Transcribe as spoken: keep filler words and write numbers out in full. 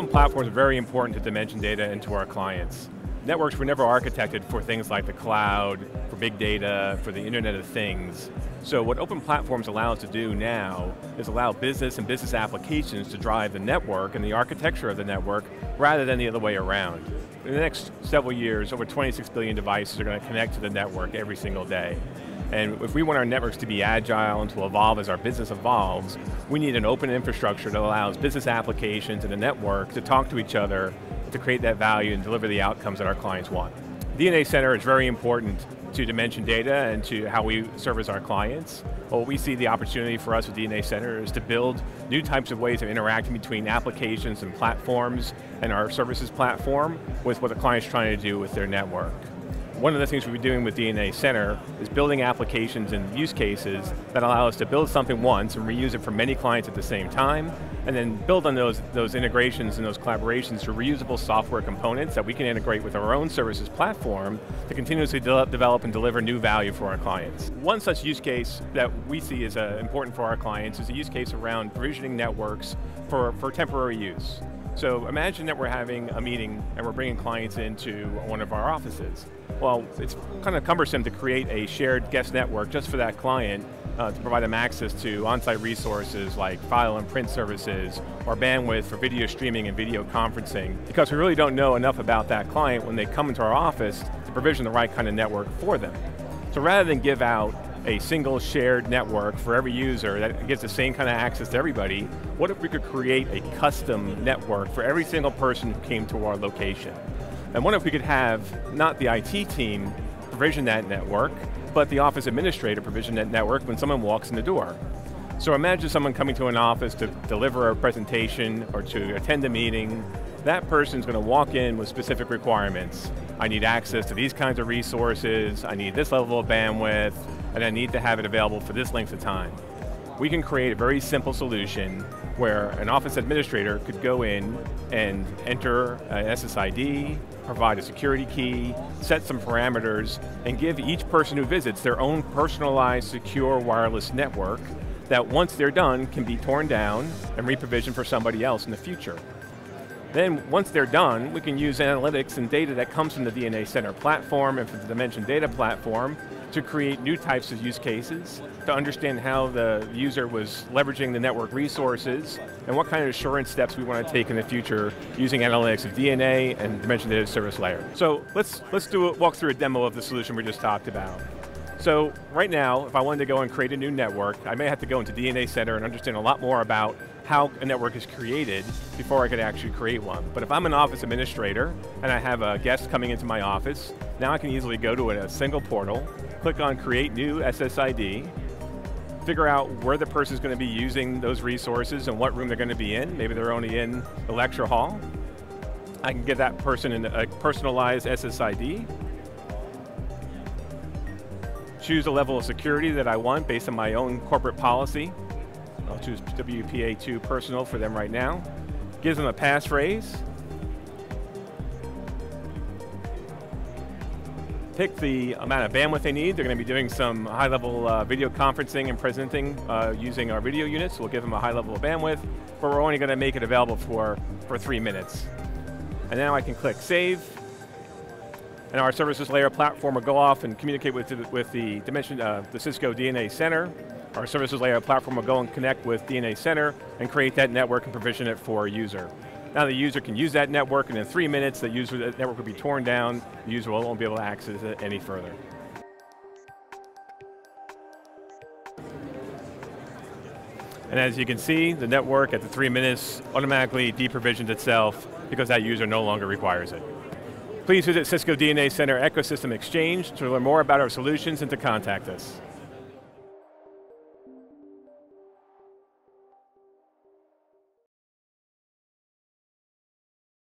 platforms are very important to dimension data and to our clients. Networks were never architected for things like the cloud, for big data, for the Internet of Things. So what open platforms allow us to do now is allow business and business applications to drive the network and the architecture of the network rather than the other way around. In the next several years, over twenty-six billion devices are going to connect to the network every single day. And if we want our networks to be agile and to evolve as our business evolves, we need an open infrastructure that allows business applications and the network to talk to each other, to create that value and deliver the outcomes that our clients want. D N A Center is very important to dimension data and to how we service our clients. What we see the opportunity for us with D N A Center is to build new types of ways of interacting between applications and platforms and our services platform with what the client's trying to do with their network. One of the things we've been doing with D N A Center is building applications and use cases that allow us to build something once and reuse it for many clients at the same time, and then build on those, those integrations and those collaborations to reusable software components that we can integrate with our own services platform to continuously de develop and deliver new value for our clients. One such use case that we see as uh, important for our clients is a use case around provisioning networks for, for temporary use. So imagine that we're having a meeting and we're bringing clients into one of our offices. Well, it's kind of cumbersome to create a shared guest network just for that client uh, to provide them access to on-site resources like file and print services or bandwidth for video streaming and video conferencing, because we really don't know enough about that client when they come into our office to provision the right kind of network for them. So rather than give out a single shared network for every user that gives the same kind of access to everybody, what if we could create a custom network for every single person who came to our location? And what if we could have not the I T team provision that network, but the office administrator provision that network when someone walks in the door? So imagine someone coming to an office to deliver a presentation or to attend a meeting. That person's going to walk in with specific requirements. I need access to these kinds of resources, I need this level of bandwidth, and I need to have it available for this length of time. We can create a very simple solution where an office administrator could go in and enter an S S I D, provide a security key, set some parameters, and give each person who visits their own personalized, secure wireless network that once they're done can be torn down and re-provisioned for somebody else in the future. Then once they're done, we can use analytics and data that comes from the D N A Center platform and from the Dimension Data platform to create new types of use cases, to understand how the user was leveraging the network resources, and what kind of assurance steps we want to take in the future using analytics of D N A and Dimension Data Service Layer. So let's, let's do a, walk through a demo of the solution we just talked about. So right now, if I wanted to go and create a new network, I may have to go into D N A Center and understand a lot more about how a network is created before I could actually create one. But if I'm an office administrator and I have a guest coming into my office, now I can easily go to a single portal, click on Create New S S I D, figure out where the person's going to be using those resources and what room they're going to be in. Maybe they're only in the lecture hall. I can give that person a personalized S S I D, choose a level of security that I want based on my own corporate policy. I'll choose W P A two personal for them right now. Gives them a passphrase. Pick the amount of bandwidth they need. They're going to be doing some high-level uh, video conferencing and presenting uh, using our video units. We'll give them a high level of bandwidth, but we're only going to make it available for, for three minutes. And now I can click Save. And our services layer platform will go off and communicate with the, with the dimension, uh, the Cisco D N A Center. Our services layer platform will go and connect with D N A Center and create that network and provision it for a user. Now the user can use that network, and in three minutes, the user that network will be torn down. The user won't be able to access it any further. And as you can see, the network at the three minutes automatically deprovisions itself because that user no longer requires it. Please visit Cisco D N A Center Ecosystem Exchange to learn more about our solutions and to contact us.